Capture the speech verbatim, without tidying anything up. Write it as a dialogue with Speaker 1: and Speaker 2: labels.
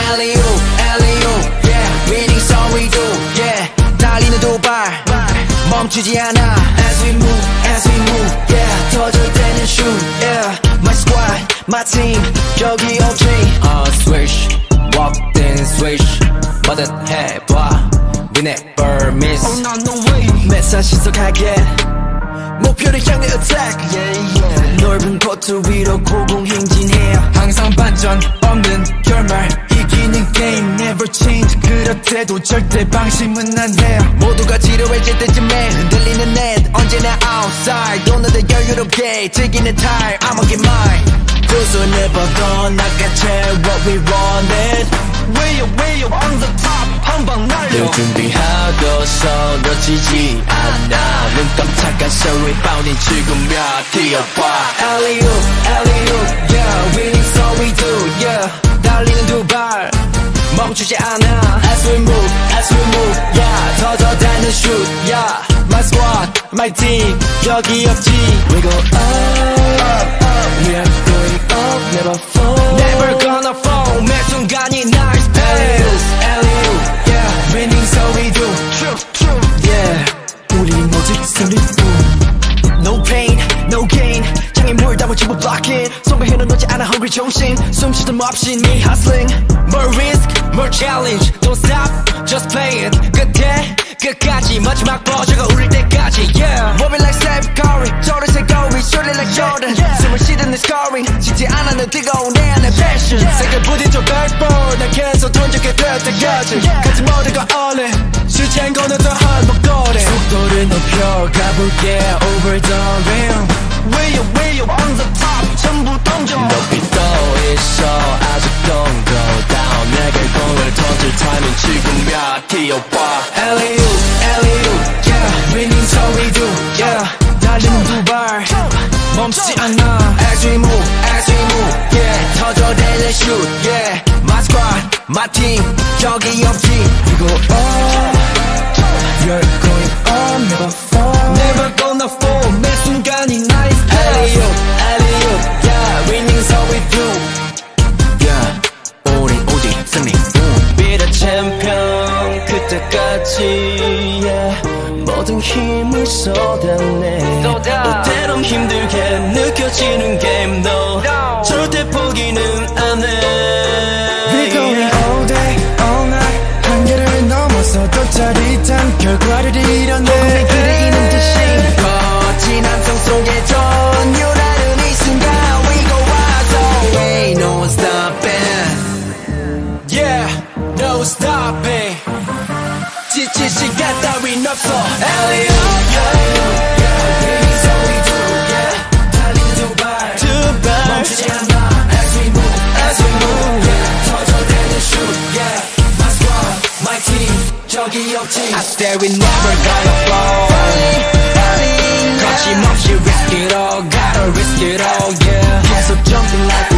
Speaker 1: alley-oop, alley-oop, yeah. Winning song we do, yeah. 달리는 두 발, 멈추지 않아. As we move, as we move, yeah. 터져대는 shoot, yeah. My squad, my team, 여기 없지. Uh, swish, walk then swish. 뭐든 해봐, we never miss.
Speaker 2: Oh no, no way.
Speaker 1: 매사 시속하게 목표를 향해 attack, yeah, yeah. 넓은 코트 위로 고공행진해.
Speaker 2: 항상 반전 없는 결말, 이기는 게임 never change. 그렇대도 절대 방심은 안 해.
Speaker 1: 모두가 지루해질 때쯤에 흔들리는 넷, 언제나 outside. 오늘도 여유롭게 즐기는 time, I'ma get mine. 두 손을 뻗어 낚아채 what we wanted.
Speaker 2: Way up, way up on the top, 한방 날려.
Speaker 1: 늘 준비하고서 놓치지 않아. 눈 깜짝한 so rebounding 지금 몇 뛰어봐. Alley-oop, alley-oop, yeah. Winning song we do, yeah. 달리는 두 발 멈추지 않아. As we move, as we move, yeah. 터져대는 shoot, yeah. My squad, my team, 여기 없지. We go up, up, up. We are going up, never fall. Never gonna fall. 매 순간이 nice pace. Alley-oop, yeah. Winning so we do, true, true, yeah. 우린 오직 승리뿐. No pain, no gain. 창에 물 담아 전부 block it. 성공해는 놓지 않아 hungry 정신. 숨쉬도 없이 me hustling. More risk, more challenge. Don't stop, just play it. 끝에 끝까지 마지막 버저가 울릴 때까지, yeah. Moving like Steph Curry. 저를 새거리 shooting like Jordan. 숨을 쉬든 내 scoring. 식지 않아 늘 뜨거운 내 안의 passion. 세계 부딪혀 백볼. 난 계속 돈 적게 될 때까지. 같은 모두가 all in. 시간 거는 더 한 목걸이. 속도를 높여 가볼게 over the rim.
Speaker 2: Way up, way up on the top, 전부 던져.
Speaker 1: 높이 떠 있어 아직 don't go down. 내게 공을 던질 타이밍 지금 몇 뛰어봐. Alley-oop, alley-oop, yeah. Winning so we do, yeah. 달리는 두 발 멈추지 않아. As we move, as we move, yeah. 터져대는 shoot, yeah. My squad, my team, 여기 없지. We go up, you're going up, never fall.
Speaker 2: Never gonna fall, 매 순간이 nice.
Speaker 1: Alley-oop, alley-oop, yeah. Winning so we do, yeah. 우린 오직 승리뿐. Be the champion 그때까지, yeah. 모든 힘을 쏟아내.
Speaker 2: 쏟아.
Speaker 1: 때론 힘들게 느껴지는 게임 너 no. 절대 포기는 안 해.
Speaker 2: We're going all day, all night. 한계를 넘어서 더 짜릿한 결과를 이뤄내.
Speaker 1: 호흡이 그리는 듯이 거친 함성 속에 전율하는 이 순간 We go wild, so ain't no stopping. Yeah, no stopping. 지칠 시간 따윈 없어. Alley-oop, alley-oop, yeah. Winning so we do, yeah. 달리는 두 발, 두 발 멈추지 않아. As we move, as we move, yeah. 터져대는 shoot, yeah. My squad, my team, 저기 없지. I stay, we never gonna fall. 거침없이 risk it all, gotta risk it all, yeah. 계속 jumping like